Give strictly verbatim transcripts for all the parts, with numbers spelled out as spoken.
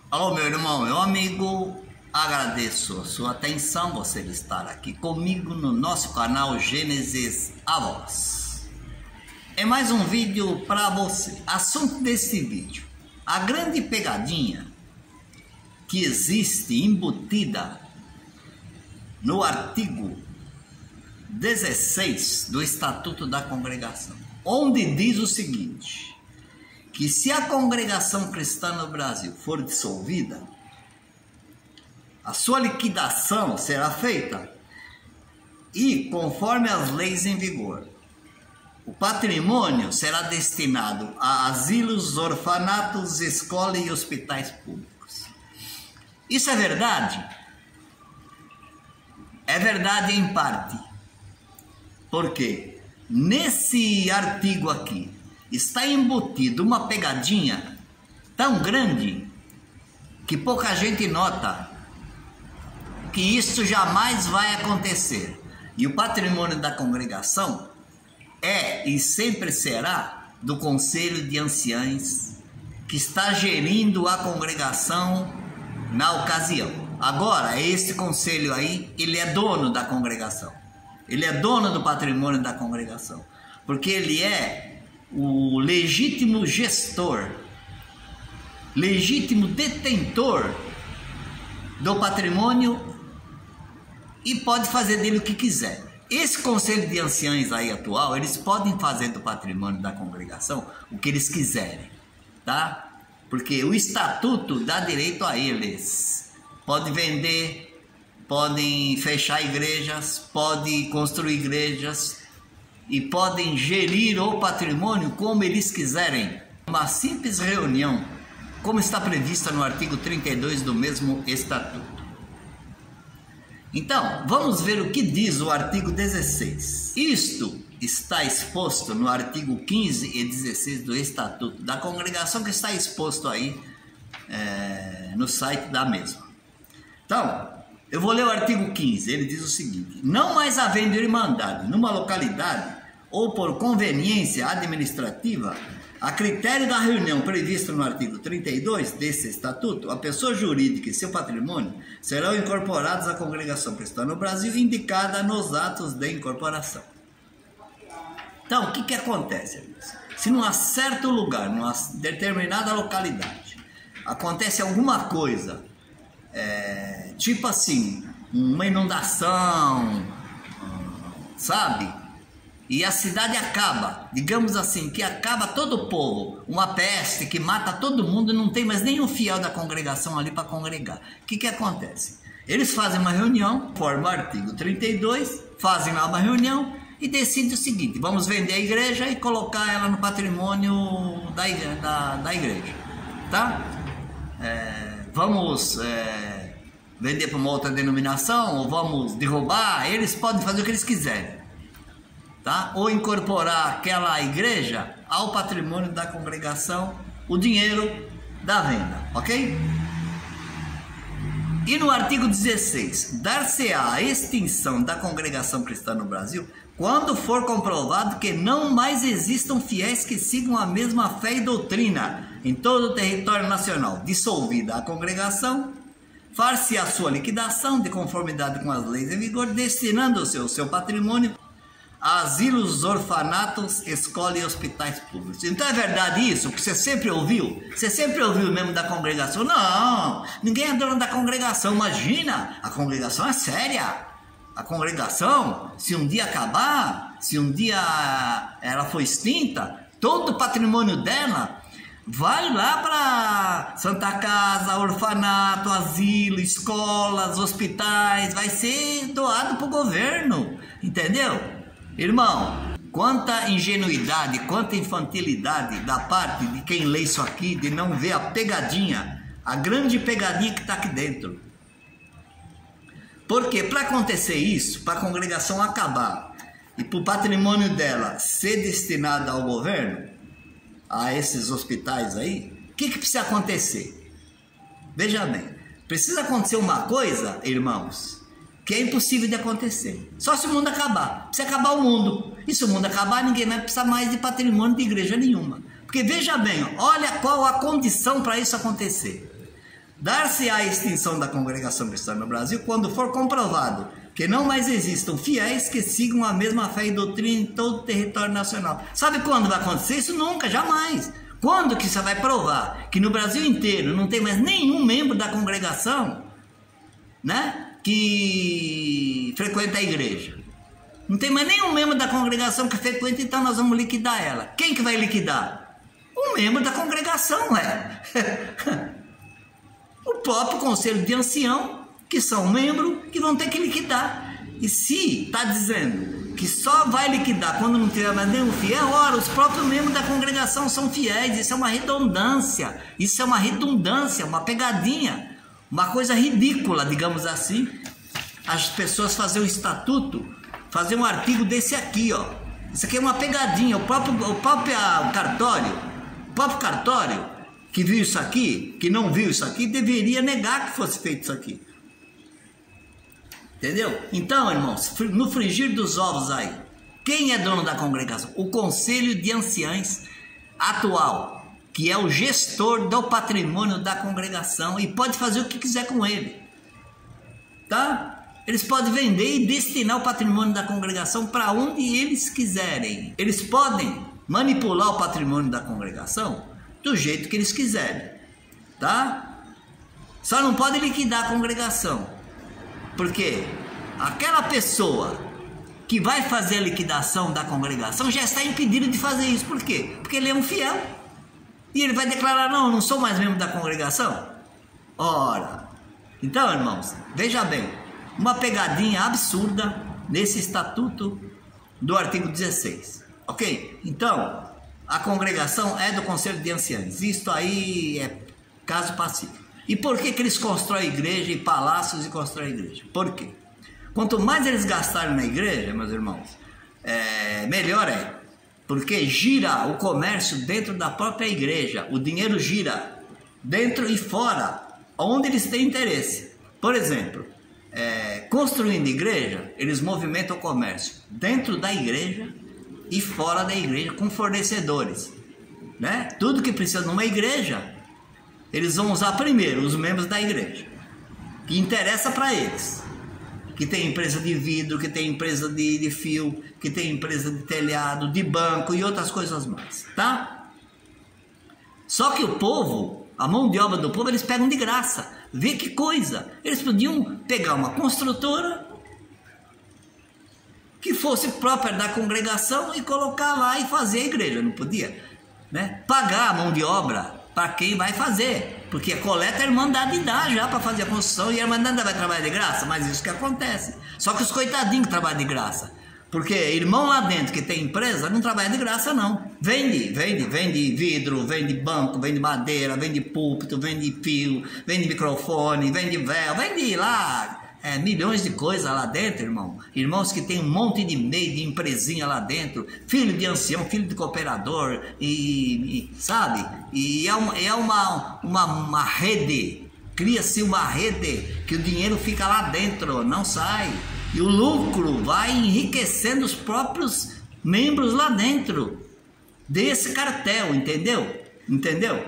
Alô, meu irmão, meu amigo, agradeço a sua atenção, você estar aqui comigo no nosso canal Gênesis A Voz. É mais um vídeo para você. Assunto desse vídeo: a grande pegadinha que existe embutida no artigo dezesseis do Estatuto da Congregação, onde diz o seguinte: que se a congregação cristã no Brasil for dissolvida, a sua liquidação será feita e, conforme as leis em vigor, o patrimônio será destinado a asilos, orfanatos, escolas e hospitais públicos. Isso é verdade? É verdade em parte. Porque nesse artigo aqui está embutido uma pegadinha tão grande que pouca gente nota que isso jamais vai acontecer. E o patrimônio da congregação é e sempre será do Conselho de Anciães, que está gerindo a congregação na ocasião. Agora, esse conselho aí, ele é dono da congregação. Ele é dono do patrimônio da congregação, porque ele é o legítimo gestor, legítimo detentor do patrimônio e pode fazer dele o que quiser. Esse conselho de anciães aí atual, eles podem fazer do patrimônio da congregação o que eles quiserem, tá? Porque o estatuto dá direito a eles. Pode vender, podem fechar igrejas, podem construir igrejas e podem gerir o patrimônio como eles quiserem. Uma simples reunião, como está prevista no artigo trinta e dois do mesmo estatuto. Então, vamos ver o que diz o artigo dezesseis. Isto está exposto no artigo quinze e dezesseis do Estatuto da Congregação, que está exposto aí é, no site da mesma. Então, eu vou ler o artigo quinze, ele diz o seguinte: não mais havendo irmandade numa localidade ou por conveniência administrativa, a critério da reunião prevista no artigo trinta e dois desse estatuto, a pessoa jurídica e seu patrimônio serão incorporados à congregação cristã no Brasil, indicada nos atos de incorporação. Então, o que que acontece? Se num certo lugar, numa determinada localidade, acontece alguma coisa, é, tipo assim, uma inundação, sabe? E a cidade acaba, digamos assim, que acaba todo o povo, uma peste que mata todo mundo e não tem mais nenhum fiel da congregação ali para congregar. O que que acontece? Eles fazem uma reunião, formam o artigo trinta e dois, fazem lá uma reunião e decidem o seguinte: vamos vender a igreja e colocar ela no patrimônio da, da, da igreja, tá? É, vamos é, vender para uma outra denominação ou vamos derrubar, eles podem fazer o que eles quiserem. Tá? Ou incorporar aquela igreja ao patrimônio da congregação, o dinheiro da venda, ok? E no artigo dezesseis, dar-se-á a extinção da congregação cristã no Brasil quando for comprovado que não mais existam fiéis que sigam a mesma fé e doutrina em todo o território nacional. Dissolvida a congregação, far-se a sua liquidação de conformidade com as leis em vigor, destinando o seu, seu patrimônio asilos, orfanatos, escolas e hospitais públicos. Então é verdade isso que você sempre ouviu? Você sempre ouviu mesmo da congregação? Não, ninguém é dono da congregação. Imagina, a congregação é séria. A congregação, se um dia acabar, se um dia ela for extinta, todo o patrimônio dela vai lá para Santa Casa, orfanato, asilo, escolas, hospitais, vai ser doado para o governo, entendeu? Irmão, quanta ingenuidade, quanta infantilidade da parte de quem lê isso aqui, de não ver a pegadinha, a grande pegadinha que está aqui dentro. Porque para acontecer isso, para a congregação acabar e para o patrimônio dela ser destinado ao governo, a esses hospitais aí, o que que precisa acontecer? Veja bem, precisa acontecer uma coisa, irmãos, que é impossível de acontecer. Só se o mundo acabar. Se acabar o mundo. E se o mundo acabar, ninguém vai precisar mais de patrimônio de igreja nenhuma. Porque veja bem, olha qual a condição para isso acontecer. Dar-se a extinção da congregação cristã no Brasil quando for comprovado que não mais existam fiéis que sigam a mesma fé e doutrina em todo o território nacional. Sabe quando vai acontecer isso? Nunca, jamais. Quando que você vai provar que no Brasil inteiro não tem mais nenhum membro da congregação, né, que frequenta a igreja? Não tem mais nenhum membro da congregação que frequenta, então nós vamos liquidar ela. Quem que vai liquidar? Um membro da congregação, é. O próprio conselho de ancião, que são membros, que vão ter que liquidar. E se está dizendo que só vai liquidar quando não tiver mais nenhum fiel, ora, os próprios membros da congregação são fiéis. Isso é uma redundância, isso é uma redundância, uma pegadinha, uma coisa ridícula, digamos assim. As pessoas fazem um estatuto, fazer um artigo desse aqui, ó. Isso aqui é uma pegadinha. O próprio, o próprio o cartório, o próprio cartório que viu isso aqui, que não viu isso aqui, deveria negar que fosse feito isso aqui. Entendeu? Então, irmãos, no frigir dos ovos aí, quem é dono da congregação? O conselho de anciães atual, que é o gestor do patrimônio da congregação e pode fazer o que quiser com ele. Tá? Eles podem vender e destinar o patrimônio da congregação para onde eles quiserem. Eles podem manipular o patrimônio da congregação do jeito que eles quiserem, tá? Só não pode liquidar a congregação, porque aquela pessoa que vai fazer a liquidação da congregação já está impedido de fazer isso. Por quê? Porque ele é um fiel e ele vai declarar: não, eu não sou mais membro da congregação. Ora, então, irmãos, veja bem, uma pegadinha absurda nesse estatuto do artigo dezesseis, ok? Então, a congregação é do conselho de anciães. Isto aí é caso pacífico. E por que que eles constroem igreja e palácios e constroem igreja? Por quê? Quanto mais eles gastarem na igreja, meus irmãos, é, melhor é. Porque gira o comércio dentro da própria igreja. O dinheiro gira dentro e fora, onde eles têm interesse. Por exemplo, é, construindo igreja, eles movimentam o comércio dentro da igreja e fora da igreja, com fornecedores, né? Tudo que precisa numa igreja, eles vão usar primeiro os membros da igreja, que interessa para eles, que tem empresa de vidro, que tem empresa de, de fio, que tem empresa de telhado, de banco e outras coisas mais, tá? Só que o povo, a mão de obra do povo, eles pegam de graça. Vê que coisa, eles podiam pegar uma construtora que fosse própria da congregação e colocar lá e fazer a igreja, não podia, né? Pagar a mão de obra para quem vai fazer, porque a coleta a Irmandade dá já para fazer a construção e a Irmandade vai trabalhar de graça, mas isso que acontece. Só que os coitadinhos que trabalham de graça, porque irmão lá dentro que tem empresa não trabalha de graça não, vende, vende, vende vidro, vende banco, vende madeira, vende púlpito, vende fio, vende microfone, vende véu, vende lá... É, milhões de coisas lá dentro, irmão. Irmãos que tem um monte de meio de empresinha lá dentro, filho de ancião, filho de cooperador, e, e sabe? E é uma, é uma, uma, uma rede, cria-se uma rede que o dinheiro fica lá dentro, não sai. E o lucro vai enriquecendo os próprios membros lá dentro desse cartel, entendeu? Entendeu?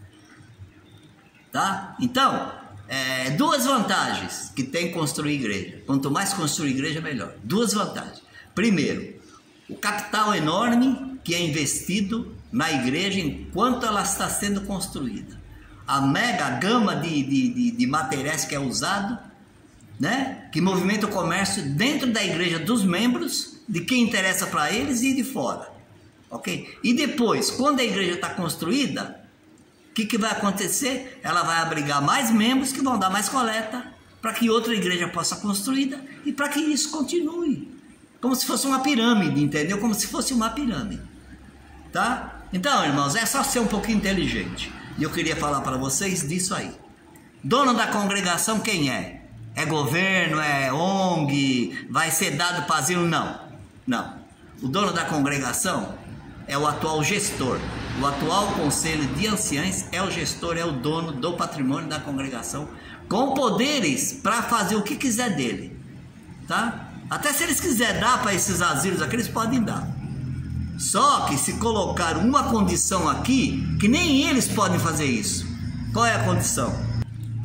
Tá? Então... É, duas vantagens que tem construir igreja. Quanto mais construir igreja, melhor. Duas vantagens. Primeiro, o capital enorme que é investido na igreja enquanto ela está sendo construída. A mega gama de, de, de, de materiais que é usado, né? Que movimenta o comércio dentro da igreja dos membros, de quem interessa para eles e de fora. Ok? E depois, quando a igreja está construída, o que, que vai acontecer? Ela vai abrigar mais membros que vão dar mais coleta para que outra igreja possa ser construída e para que isso continue. Como se fosse uma pirâmide, entendeu? Como se fosse uma pirâmide. Tá? Então, irmãos, é só ser um pouquinho inteligente. E eu queria falar para vocês disso aí. Dono da congregação quem é? É governo? É O N G? Vai ser dado para asilo? Não. Não. O dono da congregação é o atual gestor. O atual conselho de anciães é o gestor, é o dono do patrimônio da congregação, com poderes para fazer o que quiser dele, tá? Até se eles quiserem dar para esses asilos aqui, eles podem dar. Só que se colocar uma condição aqui, que nem eles podem fazer isso. Qual é a condição?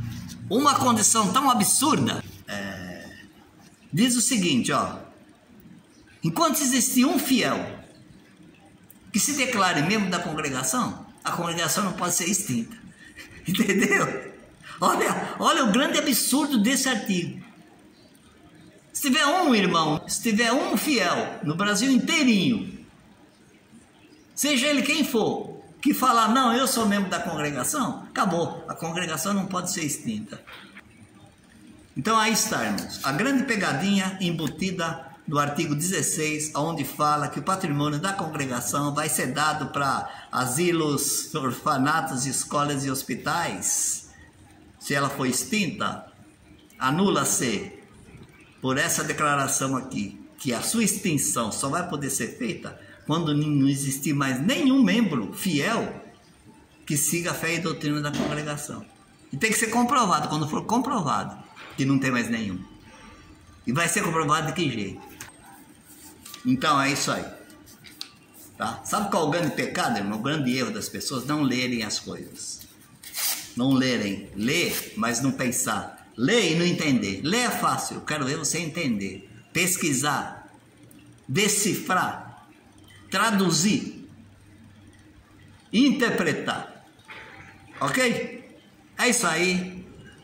uma condição tão absurda. É, diz o seguinte, ó. Enquanto existir um fiel que se declare membro da congregação, a congregação não pode ser extinta. Entendeu? Olha, olha o grande absurdo desse artigo. Se tiver um irmão, se tiver um fiel no Brasil inteirinho, seja ele quem for, que falar, não, eu sou membro da congregação, acabou. A congregação não pode ser extinta. Então aí está, irmãos, a grande pegadinha embutida do artigo dezesseis, onde fala que o patrimônio da congregação vai ser dado para asilos, orfanatos, escolas e hospitais. Se ela for extinta, anula-se por essa declaração aqui, que a sua extinção só vai poder ser feita quando não existir mais nenhum membro fiel que siga a fé e doutrina da congregação. E tem que ser comprovado, quando for comprovado que não tem mais nenhum. E vai ser comprovado de que jeito? Então é isso aí. Tá? Sabe qual é o grande pecado, irmão? O grande erro das pessoas? Não lerem as coisas. Não lerem. Ler, mas não pensar. Ler e não entender. Ler é fácil, eu quero ver você entender. Pesquisar. Decifrar. Traduzir. Interpretar. Ok? É isso aí.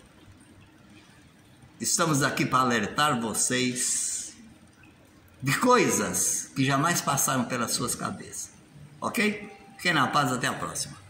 Estamos aqui para alertar vocês de coisas que jamais passaram pelas suas cabeças. Ok? Fiquem na paz, até a próxima.